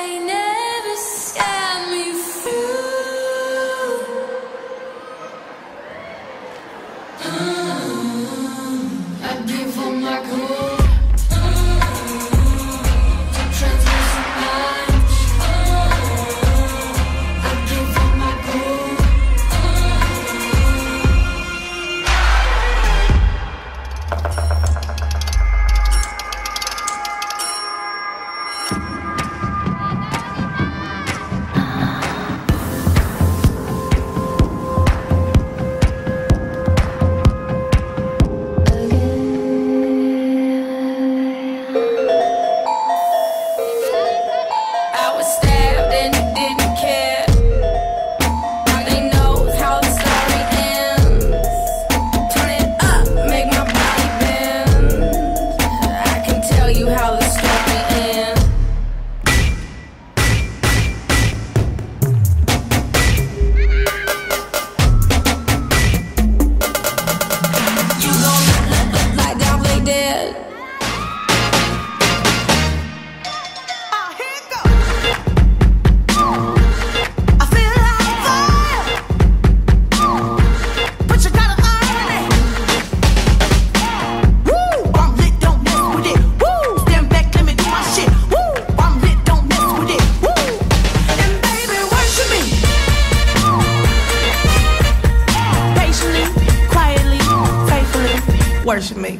they never scare me through. I give all my cool to translucent minds. I give all my cool. I was stabbed and you didn't care. Now they know how the story ends. Turn it up, make my body bend. I can tell you how the story ends. You gon' look like y'all play dead. Worship me.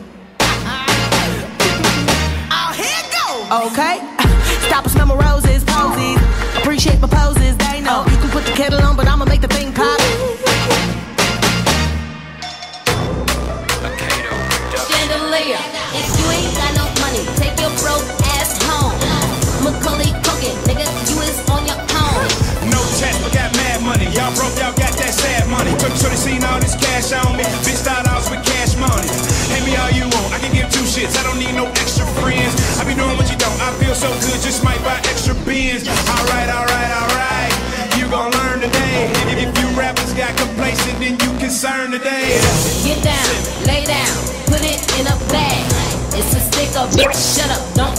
Oh, here it goes. Okay. Stop and smell my roses, posies. Appreciate my poses, they know. You can put the kettle on, but I'ma make the thing pop. Chandelier. If you ain't got no money, take your broke ass home. Macaulay Culkin, nigga, you is on your own. No chat, but got mad money. Y'all broke, y'all got that sad money. Took sure they seen all this cash on me. Bitch start off with cash money. Hate me all you want, I can give two shits. I don't need no extra friends. I be doing what you don't. I feel so good, just might buy extra bins. Alright, alright, alright. You gon' learn today. If you rappers got complacent, then you concerned today. Get down, lay down, put it in a bag. It's a stick of bitch, shut up, don't